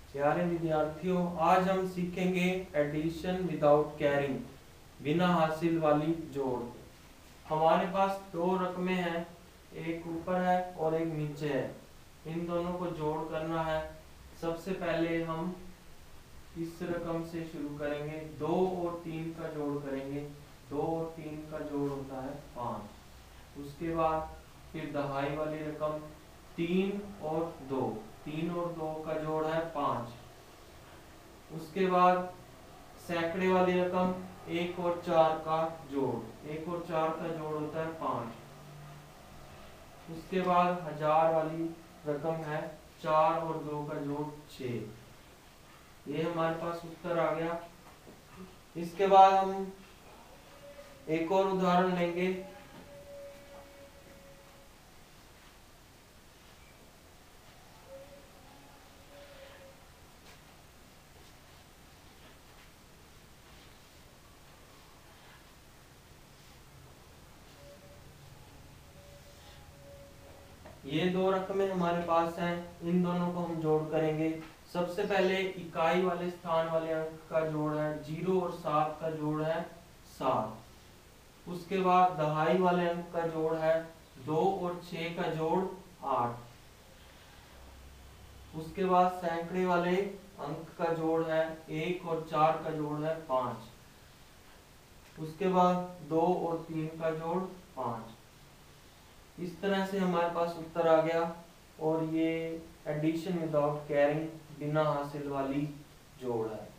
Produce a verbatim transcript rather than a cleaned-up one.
प्यारे विद्यार्थियों, आज हम सीखेंगे एडिशन विदाउट कैरिंग, बिना हासिल वाली जोड़। हमारे पास दो रकमें हैं, एक ऊपर है और एक नीचे है। इन दोनों को जोड़ करना है। सबसे पहले हम इस रकम से शुरू करेंगे, दो और तीन का जोड़ करेंगे। दो और तीन का जोड़ होता है पाँच। उसके बाद फिर दहाई वाली रकम तीन और दो, तीन और दो का जोड़ है पाँच। उसके बाद सैकड़े वाली रकम एक और चार का जोड़, एक और चार का जोड़ होता है पाँच। उसके बाद हजार वाली रकम है चार और दो का जोड़ छः। ये हमारे पास उत्तर आ गया। इसके बाद हम एक और उदाहरण लेंगे। ये दो रकमें हमारे पास हैं, इन दोनों को हम जोड़ करेंगे। सबसे पहले इकाई वाले स्थान वाले अंक का जोड़ है जीरो और सात का जोड़ है सात। उसके बाद दहाई वाले अंक का जोड़ है दो और छह का जोड़ आठ। उसके बाद सैकड़े वाले अंक का जोड़ है एक और चार का जोड़ है पाँच। उसके बाद दो और तीन का जोड़ पाँच। इस तरह से हमारे पास उत्तर आ गया। और ये एडिशन विदाउट कैरिंग, बिना हासिल वाली जोड़ है।